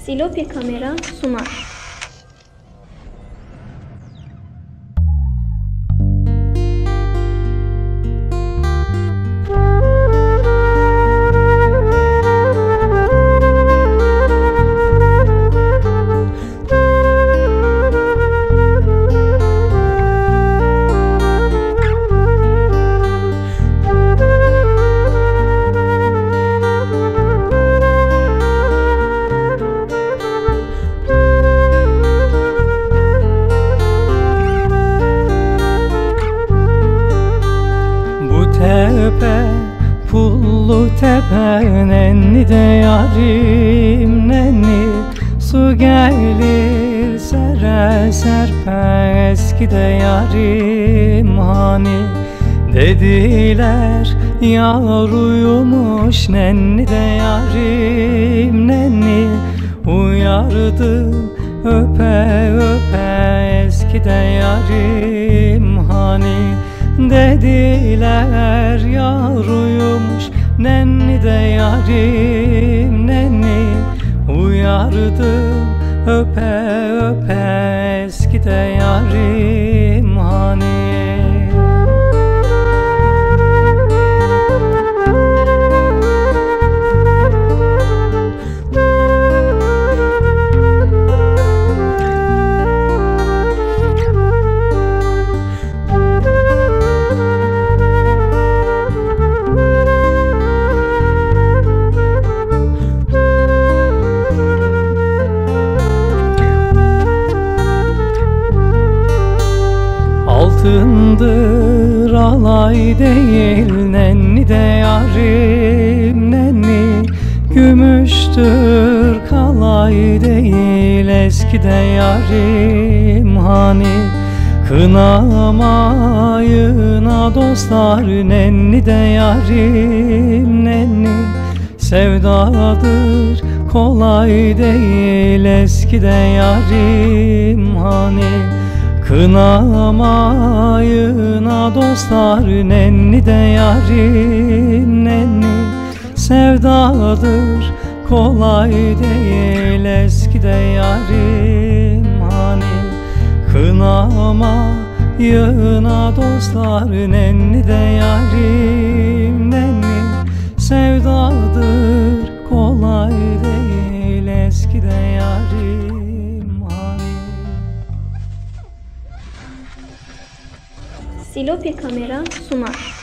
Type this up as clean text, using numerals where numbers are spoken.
Silopi kamera sunar. Tepe, pullu tepe, nenni de yarim nenni. Su gelir sere serpe, eski de yarim hani. Dediler yar uyumuş, nenni de yarim nenni. Uyardım öpe öpe, eski de yarim hani. Dediler yar uyumuş, nenni de yarim nenni. Uyardım öpe öpe, eski de yarim hani. Altındır alay değil, nenni de yarim nenni. Gümüştür kalay değil, eski de yarim hani. Kınamayına dostlar, nenni de yarim nenni. Sevdadır kolay değil, eski de yarim hani. Kınamayına dostlar, nenni de yarim nenni. Sevdadır kolay değil, eski de yarim hani. Kınamayına dostlar, nenni de yarim nenni. Sevdadır kolay değil, eski de yarim hani. Silopi kamera sunar.